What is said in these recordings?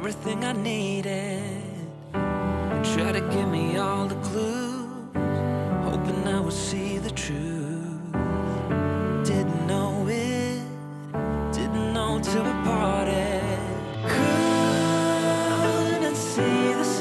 everything I needed. You tried to give me all the clues, hoping I would see the truth. Didn't know it, didn't know till we parted. Couldn't see the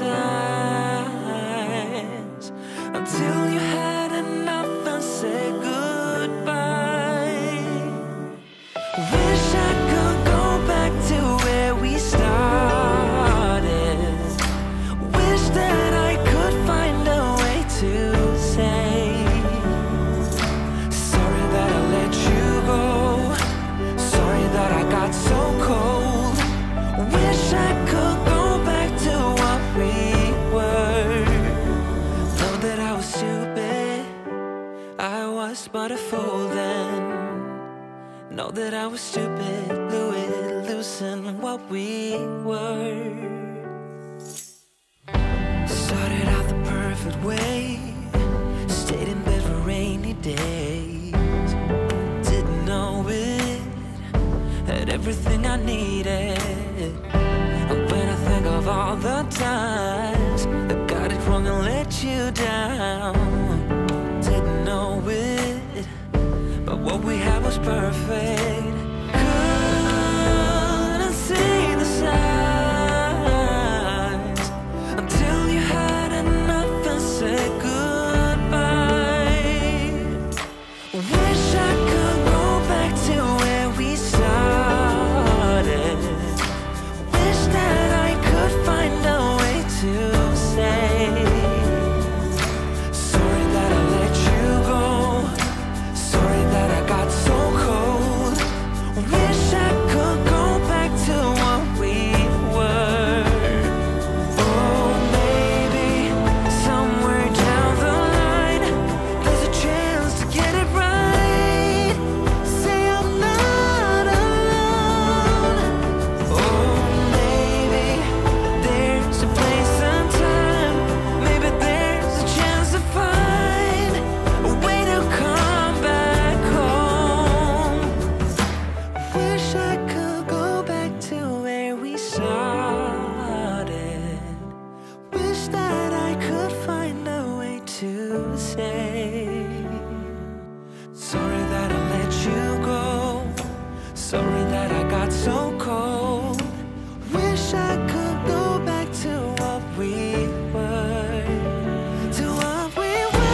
signs until you had enough and said goodbye. Wish I could go back to where we started. Wish that I could find a way to say sorry that I let you go, sorry that I got so cold. Wish I could go back to what we were. Know that I was stupid, I was but a fool then. Know that I was stupid, blew it, losing what we were. Started out the perfect way, stayed in bed for rainy days. Didn't know it, had everything I needed. And when I think of all the times I got it wrong and let you down, didn't know it, but what we had was perfect. Couldn't see the signs until you had enough and said goodbye. Wish I could go back to where we started. Wish that I could find a way to say sorry that I let you go, sorry that I got so cold. Wish I could go back to what we were. Oh, maybe somewhere down the line there's a chance to get it right. Say I'm not alone. Oh, maybe there's a place and time, maybe there's a chance to find a way to come back home. Wish I could go back to where we started. Wish that I could find a way to say sorry that I let you go, sorry that I got so cold. Wish I could go back to what we were, to what we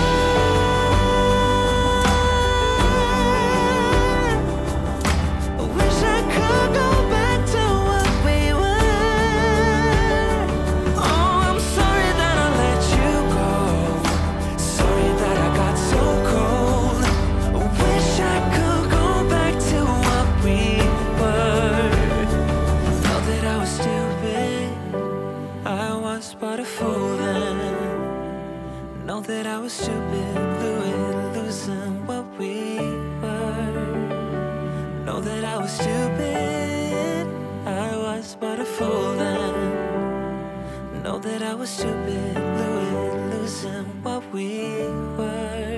were. Wish I could go back to what we were. Oh, I'm sorry that I let you go, sorry that I got so cold. Wish I could go back to what we were. Know that I was stupid, I was but a fool then. Know that I was stupid, blew it, losing what we were. Know that I was stupid, I was but a fool then. Know that I was stupid, blew it, losing what we were.